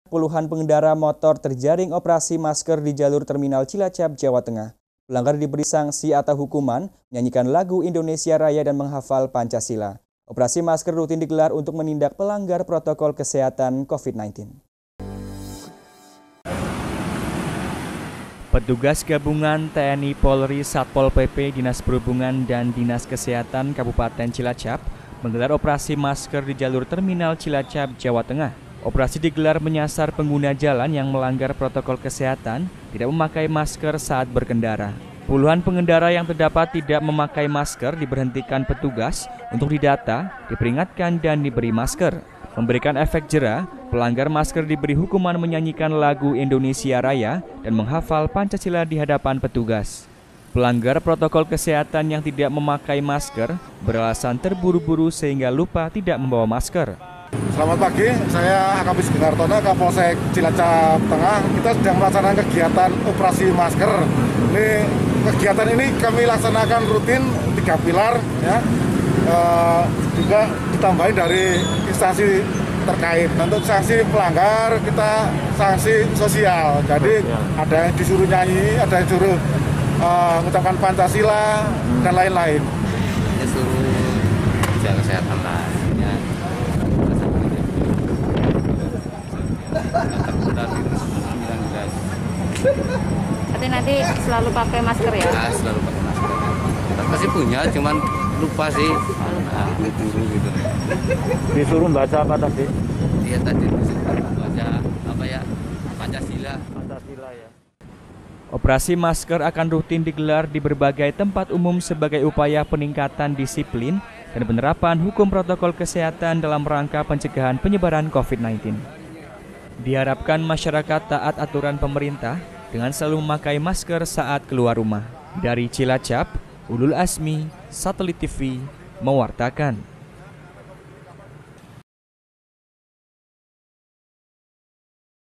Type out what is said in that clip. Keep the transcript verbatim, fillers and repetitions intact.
Puluhan pengendara motor terjaring operasi masker di jalur terminal Cilacap, Jawa Tengah. Pelanggar diberi sanksi atau hukuman, menyanyikan lagu Indonesia Raya dan menghafal Pancasila. Operasi masker rutin digelar untuk menindak pelanggar protokol kesehatan COVID sembilan belas. Petugas gabungan T N I Polri, Satpol P P, Dinas Perhubungan, dan Dinas Kesehatan Kabupaten Cilacap menggelar operasi masker di jalur terminal Cilacap, Jawa Tengah. Operasi digelar menyasar pengguna jalan yang melanggar protokol kesehatan, tidak memakai masker saat berkendara. Puluhan pengendara yang terdapat tidak memakai masker diberhentikan petugas untuk didata, diperingatkan, dan diberi masker. Memberikan efek jera, pelanggar masker diberi hukuman menyanyikan lagu Indonesia Raya dan menghafal Pancasila di hadapan petugas. Pelanggar protokol kesehatan yang tidak memakai masker beralasan terburu-buru sehingga lupa tidak membawa masker. Selamat pagi, saya A K P Sugihartono, Kapolsek Cilacap Tengah. Kita sedang melaksanakan kegiatan operasi masker. Ini kegiatan ini kami laksanakan rutin tiga pilar, ya. E, juga ditambahin dari instansi terkait. Untuk sanksi pelanggar kita sanksi sosial. Jadi ada yang disuruh nyanyi, ada yang disuruh uh, mengucapkan Pancasila dan lain-lain. Disuruh jaga kesehatan lah. Ya. Berarti nanti selalu pakai masker ya? Nah, selalu pakai masker. Kita pasti punya, cuman lupa sih. Nah, disuruh gitu. Disuruh baca apa tadi? Iya tadi disuruh baca apa ya? Pancasila. Pancasila ya. Operasi masker akan rutin digelar di berbagai tempat umum sebagai upaya peningkatan disiplin dan penerapan hukum protokol kesehatan dalam rangka pencegahan penyebaran COVID sembilan belas. Diharapkan masyarakat taat aturan pemerintah dengan selalu memakai masker saat keluar rumah. Dari Cilacap, Ulul Asmi, Satelit T V, mewartakan.